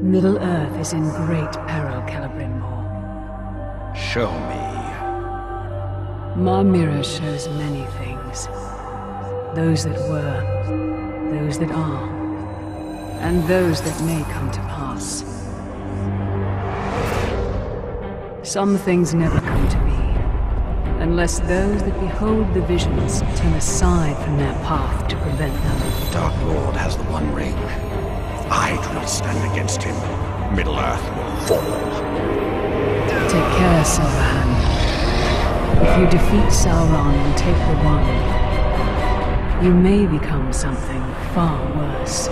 Middle-earth is in great peril, Celebrin Maw. Show me. Mar Mirror shows many things. Those that were, those that are, and those that may come to pass. Some things never come to be, unless those that behold the visions turn aside from their path to prevent them. Dark Lord has the One Ring. If I do not stand against him, Middle-earth will fall. Take care, Silverhand. If you defeat Sauron and take the One, you may become something far worse.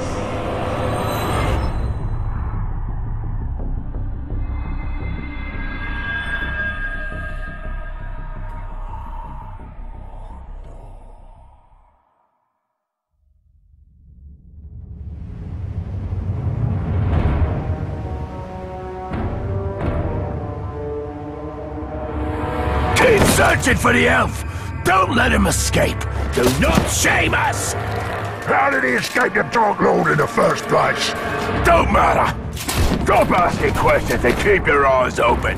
Keep searching for the elf! Don't let him escape! Do not shame us! How did he escape the Dark Lord in the first place? Don't matter! Stop asking questions and keep your eyes open!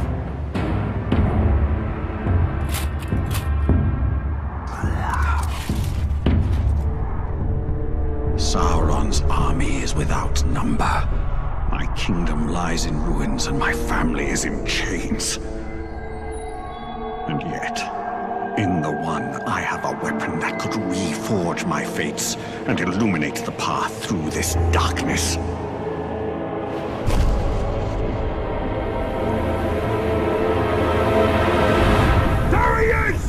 Sauron's army is without number. My kingdom lies in ruins and my family is in chains. And yet, in the One, I have a weapon that could reforge my fates and illuminate the path through this darkness. There he is!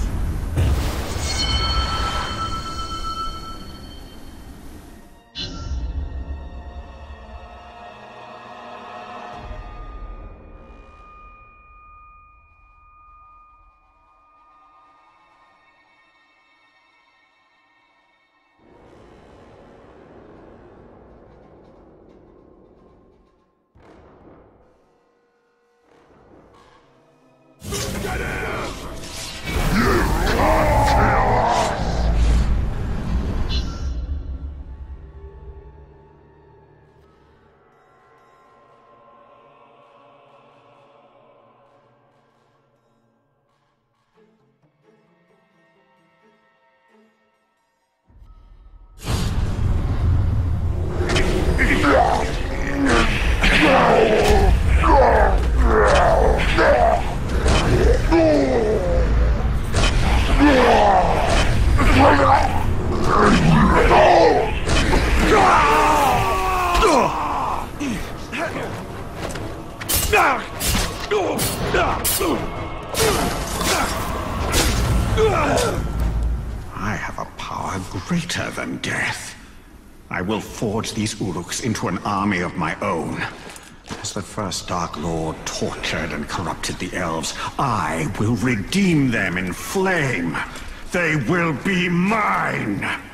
I have a power greater than death. I will forge these Uruks into an army of my own. As the first Dark Lord tortured and corrupted the elves, I will redeem them in flame. They will be mine!